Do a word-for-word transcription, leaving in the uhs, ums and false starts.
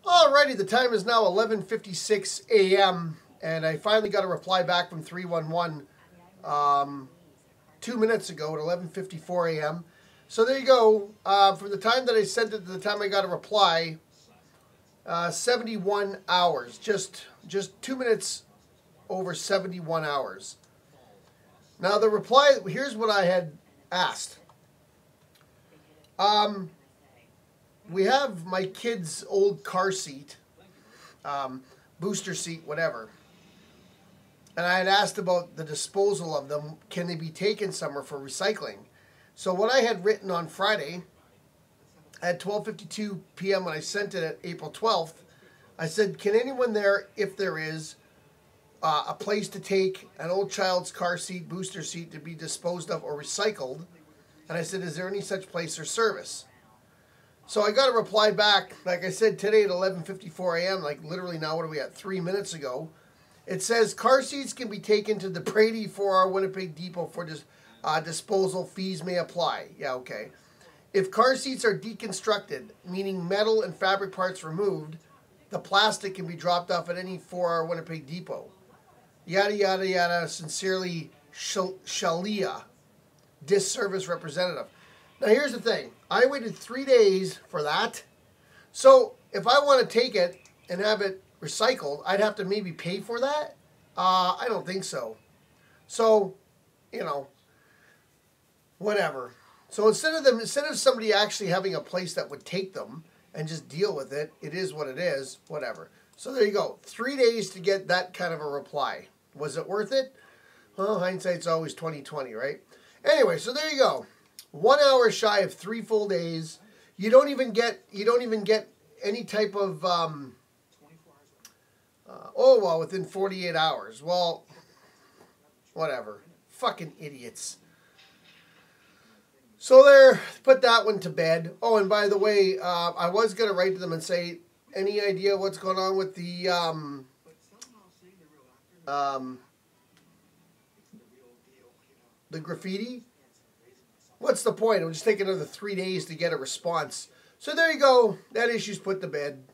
Alrighty, the time is now eleven fifty-six a m and I finally got a reply back from three one one um, two minutes ago at eleven fifty-four a m So there you go. Uh, from the time that I sent it to the time I got a reply, uh, seventy-one hours. Just just two minutes over seventy-one hours. Now the reply. Here's what I had asked. Um. We have my kid's old car seat, um, booster seat, whatever. And I had asked about the disposal of them. Can they be taken somewhere for recycling? So what I had written on Friday, at twelve fifty-two p m when I sent it at April twelfth, I said, can anyone there, if there is, uh, a place to take an old child's car seat, booster seat to be disposed of or recycled? And I said, is there any such place or service? So I got a reply back, like I said, today at eleven fifty-four a m, like literally now, what are we at, three minutes ago. It says, car seats can be taken to the Brady four R Winnipeg Depot for dis uh, disposal. Fees may apply. Yeah, okay. If car seats are deconstructed, meaning metal and fabric parts removed, the plastic can be dropped off at any four R Winnipeg Depot. Yada, yada, yada. Sincerely, Shalia, Disc Service Representative. Now, here's the thing. I waited three days for that. So, if I want to take it and have it recycled, I'd have to maybe pay for that? Uh, I don't think so. So, you know, whatever. So, instead of them, instead of somebody actually having a place that would take them and just deal with it, it is what it is, whatever. So, there you go. Three days to get that kind of a reply. Was it worth it? Well, hindsight's always twenty twenty, right? Anyway, so there you go. One hour shy of three full days. You don't even get you don't even get any type of um, uh, oh well within forty-eight hours. Well, whatever. Fucking idiots. So there, put that one to bed. Oh, and by the way, uh, I was gonna write to them and say, any idea what's going on with the um, um, the graffiti? What's the point? It would just take another three days to get a response. So there you go. That issue's put to bed.